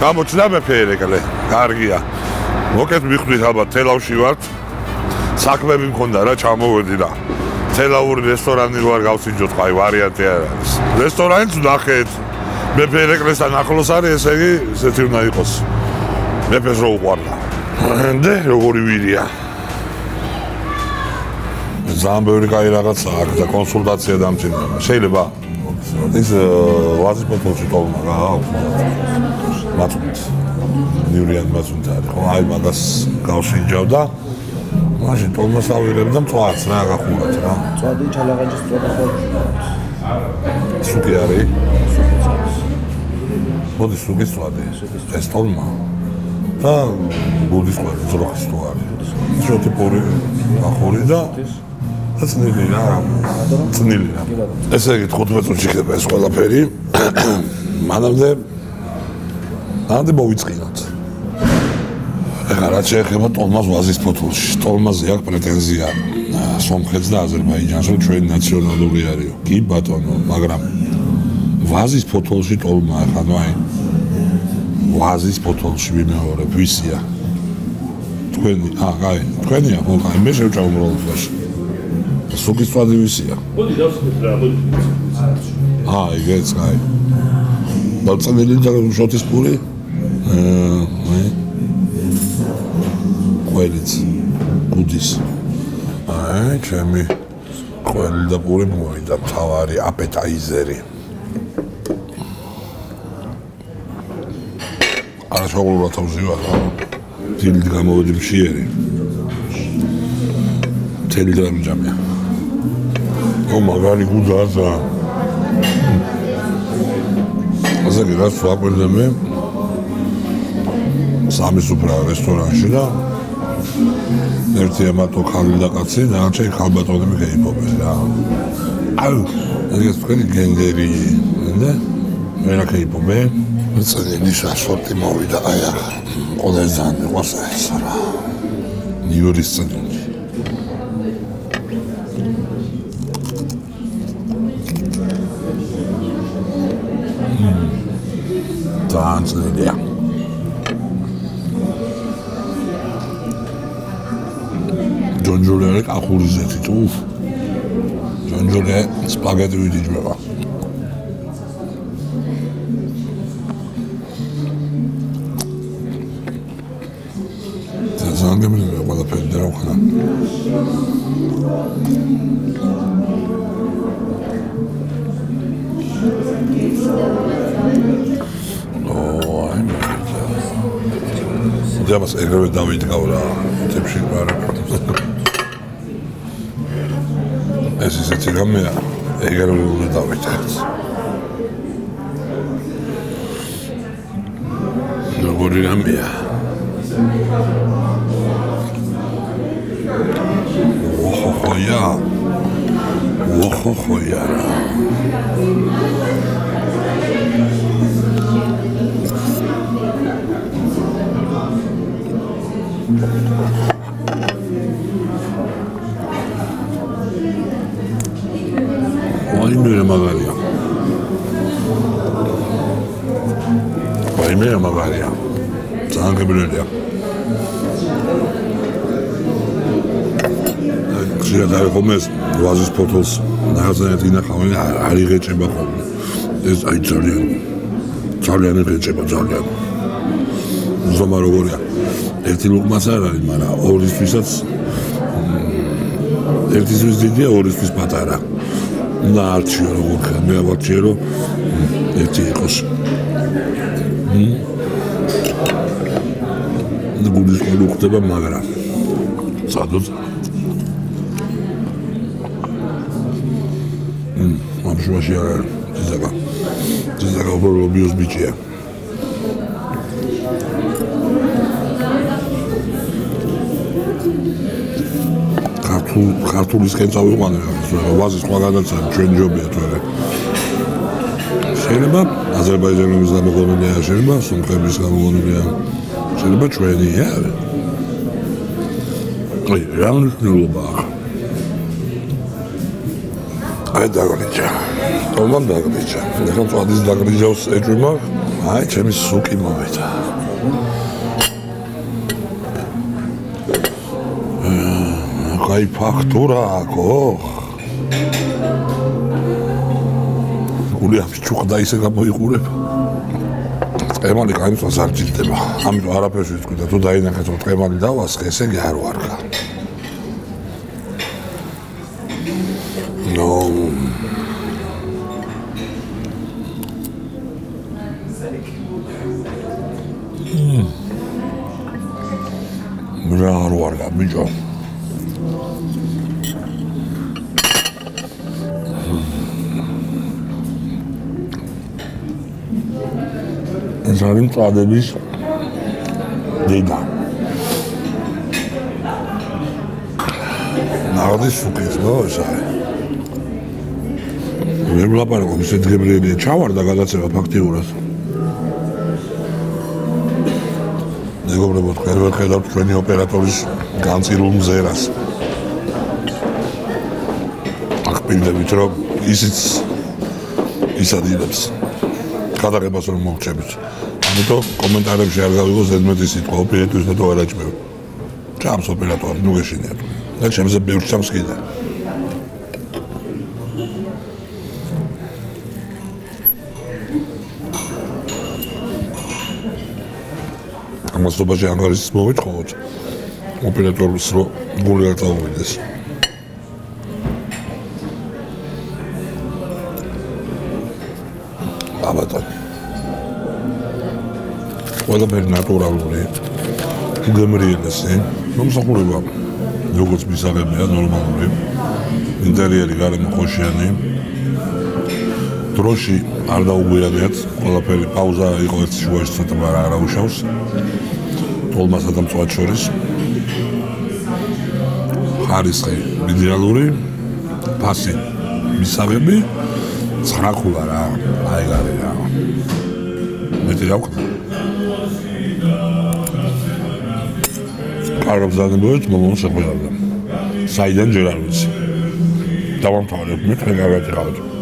გამოჩნდა მეფე ერეკლე. კარგია. მოკეთ მიხვდით ალბათ თელავში ვართ. საქმეები მქონდა რა ჩამოვედი და თელავური რესტორანი რო არ გავსინჯოთ, აი ვარიანტი არ არის. რესტორანიც ვნახეთ. მეფე ერეკლესთან ახლოს არის, ესე იგი, ესეთი უნდა იყოს. მეფეს რო უყვარდა. და როგორი ვირია. ძალიან ბევრი კაი რაღაცა აქვს და კონსულტაცია დამჭირდება. შეიძლება ის ვაზის პოტოლში ტოლმა რა აქვს. მაწუნთ. ნიურიან მაწუნთ არის. ხო, აი მაგას გავსინჯავ და მაშინ ტოლმა სავირებ და მწვაც რა გახურათ რა. მწვადი ჩალაღაჯის მწვადი ხო? სუკი არის. მოდი სუკის მწვადი. ეს ტოლმა. და ბუდის ყვები ძროხის თუ არის. შოთი პური ახური და წნილი რა. წნილი რა. ესე იგი 15 წუთში ხდება ეს ყველაფერი. მანამდე მოვიწყინოთ. ეხლა რაც შეეხება ტოლმას ვაზის ფოთოლში. ტოლმაზე აქვს პრეტენზია სომხეთს და აზერბაიჯანს, რომ ჩვენი ნაციონალური არისო. კი ბატონო, მაგრამ ვაზის ფოთოლში ტოლმა ახლა ნუ აი ვაზის ფოთოლში ვიმეორებ ვისია. თქვენი, აი, თქვენია, აი მე შევჭამ უმრავლობაში. სუკის წვადი ვისია. მოდი დავსვით რა, მოდი. ეგეც, აი. დაწნილი და შოთის პური. ყველიც გუდის. აი, ჩემი ყველი და პური მოვიდა თავარი აპეტაიზერი. არა შეგულურად ავზივა რა. დილით გამოვედი მშიერი. მთელი დღე მჯამია. მაგარი გუდაზა. ასე კი რაც ვაკვირდე მე სამი სუფრა რესტორანში და ერთი ამათო ხალი და კაცი და არჩე ხალბატონები გაიფობეს რა. აუ, ეს თქვენი გენდერი და მე რა გაიფობე? წელი შაშორტი მოვიდა აი ახლა. ყველაზე ძალიან მიყვარს ეს რა. ნიურის წელი. ძალიან წელია. ჯონჯოლე ახურის ზეთი თუ ჯონჯოლე სპაგეტი ვიდიჯება. ძალიან გემრიელია ყველაფერი და რა ვქნა. დიაბას ეგრევე დავიდგავ რა თებში არა. ეს ისეთი რამეა, ეგრევე უნდა დავიდგავ. როგორი რამეა? ოხოხოია. ოხოხოია რა. ვაიმე მაგარია. ვაიმე მაგარია. ძალიან გემრიელია. ხშირად არ ხომეს ვაზის ფოთოლს ნახაზანეთ ინახავენ არ იღეჭება ხოლმე. ეს აი ძალიან იღეჭება ძალიან. ზომა როგორია? ერთი ლუკმაც არ არის, მაგრამ ორისთვისაც ერთისთვის დიდია, ორისთვის პატარა. და არჩიო როგორ ხარ, მე ავარჩიე რომ ერთი იყოს. და გულის ყოლი ხდება, მაგრამ სადაც ამშვაში არ არის ძიზაგა უბრალოდ ბიოს ბიჭია. ქართულისკენ წავიყვანე ვაზის სხვა გადაცემა ჩვენი ჯობია თორე შეიძლება აზერბაიჯანების გამოგონილია, შეიძლება სომხების გამოგონილია, შეიძლება ჩვენი არის. აი რა მნიშვნელობა აქვს? აი დაგრიჯა. თომან დაგრიჯა. ეხლა წვადის დაგრიჯავს ეჭვმა აი, ჩემი სუკი მოვიდა. აი, ფაქტურა აქვს. გული ამ ჩუხდა ისე გამოიყურებ. ტყემალი კაინცას არ ჭირდება. ამიტომ არაფერს ვიტყვი და თუ დაინახეთ რომ ტყემალი დავასხე, ესე იგი არ ვარგა. ნო რა არ ვარგა ბიჭო. ეს არის წადების დედა. ნაოდის სუკის მოშა. ვერ ვლაპარაკობ ისე დღებრიელია ჩავარდა გადაცემა ფაქტიურად. მეგობრებო, თქვენ ხედავთ ჩვენი ოპერატორის განწირულ მზერას. აღპირდებით რომ ისიც ისადილებს გადაღებას რომ მოვჭებით. ამიტომ კომენტარებში არ გავიგო ზედმეტი სიტყვა ოპერატორის და თუ არ აჭმევ. ჩამს ოპერატორი, ნუ გეშინიათ. და ჩემზე ბევრ ჩამს კიდე. ამასობაში ანგარიშს მოვეთხოვოთ ოპერატორს რომ გული არ წავიდეს. აბატონ. ყველაფერი ნატურალური. გემრიელესი, მომსახურება როგორც მისაღებია ნორმალური. ინტერიერი გარემო ხოშიანი. დროში არ დაუგვირადეთ, ყველაფერი პაუზა იყო ერთ შუაში ცოტა არა უშავს. თოლმასა და მწვად შორის. ხარისხი მინერალური, ფასი მისაღები, 9 ხულა რა, აი გარი რა. მეტი რა ვქნა. კარგად დაგებოეთ, მომონ შეგვიძლია. საიდან ჯერ არ ვიცი. დავამთავრებ მე, თქვენ გავაკეთებთ.